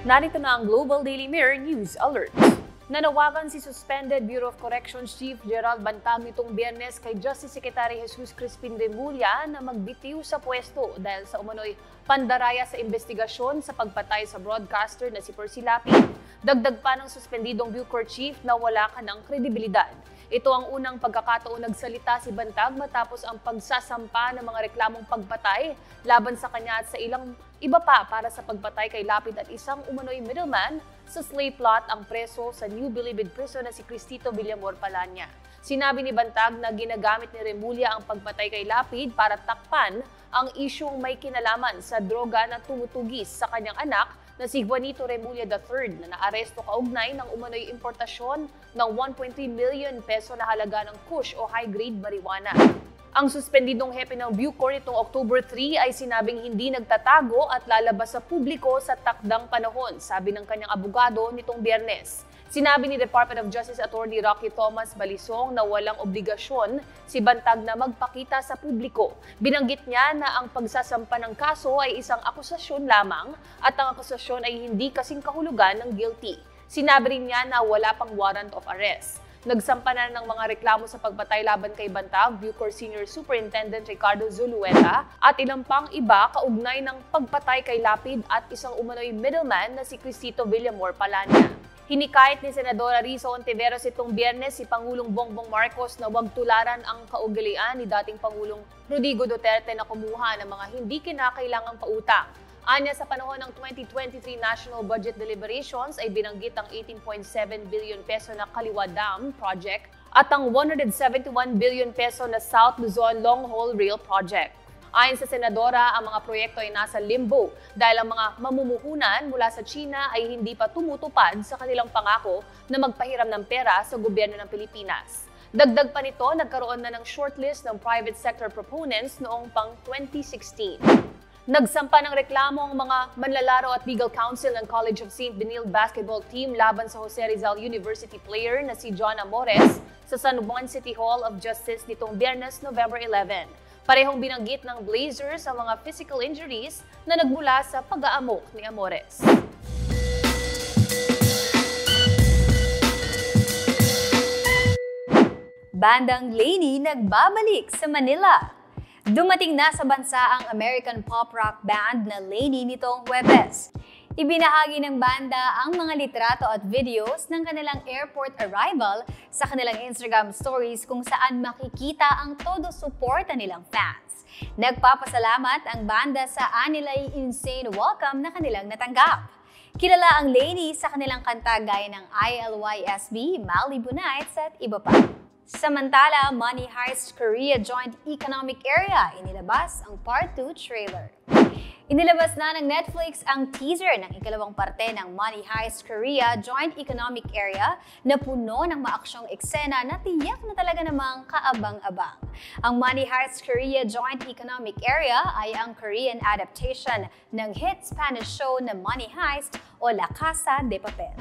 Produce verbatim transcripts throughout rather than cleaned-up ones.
Narito na ang Global Daily Mirror News Alert. Nanawagan si Suspended Bureau of Corrections Chief Gerald Bantag nitong Biyernes kay Justice Secretary Jesus Crispin Remulla na magbitiw sa pwesto dahil sa umano'y pandaraya sa investigasyon sa pagpatay sa broadcaster na si Percy Lapid. Dagdag pa ng suspendidong Bucor Chief na wala ka ng kredibilidad. Ito ang unang pagkakataon nagsalita si Bantag matapos ang pagsasampa ng mga reklamong pagpatay laban sa kanya at sa ilang iba pa para sa pagpatay kay Lapid at isang umano'y middleman sa slay plot ang preso sa New Bilibid Prison na si Cristito Villamor Palania. Sinabi ni Bantag na ginagamit ni Remulla ang pagpatay kay Lapid para takpan ang isyung may kinalaman sa droga na tumutugis sa kanyang anak na si Juanito Remulla the third na naaresto kaugnay ng umano'y importasyon ng one point three million peso na halaga ng kush o high-grade marijuana. Ang suspendidong hepe ng Bucor nitong October three ay sinabing hindi nagtatago at lalabas sa publiko sa takdang panahon, sabi ng kanyang abogado nitong Biyernes. Sinabi ni Department of Justice Attorney Rocky Thomas Balisong na walang obligasyon si Bantag na magpakita sa publiko. Binanggit niya na ang pagsasampa ng kaso ay isang akusasyon lamang at ang akusasyon ay hindi kasing kahulugan ng guilty. Sinabi rin niya na wala pang warrant of arrest. Nagsampa na ng mga reklamo sa pagpatay laban kay Bantag, Bucor Senior Superintendent Ricardo Zulueta at ilang pang iba kaugnay ng pagpatay kay Lapid at isang umano'y middleman na si Cristito Villamor Palania. Hinikayat ni Senadora Risa Ontiveros itong Biyernes si Pangulong Bongbong Marcos na huwag tularan ang kaugalian ni dating Pangulong Rodrigo Duterte na kumuha ng mga hindi kinakailangang pautang. Anya sa panahon ng twenty twenty-three National Budget Deliberations ay binanggit ang eighteen point seven billion peso na Kaliwa Dam Project at ang one hundred seventy-one billion peso na South Luzon Long Haul Rail Project. Ayon sa Senadora, ang mga proyekto ay nasa limbo dahil ang mga mamumuhunan mula sa China ay hindi pa tumutupad sa kanilang pangako na magpahiram ng pera sa gobyerno ng Pilipinas. Dagdag pa nito, nagkaroon na ng shortlist ng private sector proponents noong pang twenty sixteen. Nagsampa ng reklamo ang mga manlalaro at legal counsel ng College of Saint Benilde basketball team laban sa Jose Rizal University player na si John Amores sa San Juan City Hall of Justice nitong Biyernes, November eleventh. Parehong binanggit ng Blazers ang mga physical injuries na nagmula sa pag-aamok ni Amores. Bandang Lainey nagbabalik sa Manila. Dumating na sa bansa ang American pop rock band na Lainey nitong Huwebes. Ibinahagi ng banda ang mga litrato at videos ng kanilang airport arrival sa kanilang Instagram stories kung saan makikita ang todo suporta nilang fans. Nagpapasalamat ang banda sa anilay insane welcome na kanilang natanggap. Kilala ang Lainey sa kanilang kanta gaya ng I L Y S B, Malibu Nights at iba pa. Samantala, Money Heist Korea Joint Economic Area inilabas ang Part two trailer. Inilabas na ng Netflix ang teaser ng ikalawang parte ng Money Heist Korea Joint Economic Area na puno ng maaksyong eksena na tiyak na talaga namang kaabang-abang. Ang Money Heist Korea Joint Economic Area ay ang Korean adaptation ng hit Spanish show na Money Heist o La Casa de Papel.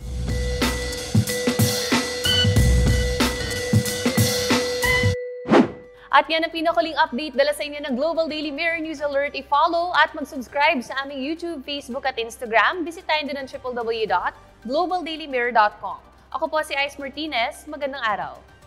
At yan ang pinakuling update dala sa inyo ng Global Daily Mirror News Alert. I-follow at mag-subscribe sa aming YouTube, Facebook at Instagram. Bisitahin din ang w w w dot global daily mirror dot com. Ako po si Ice Martinez. Magandang araw.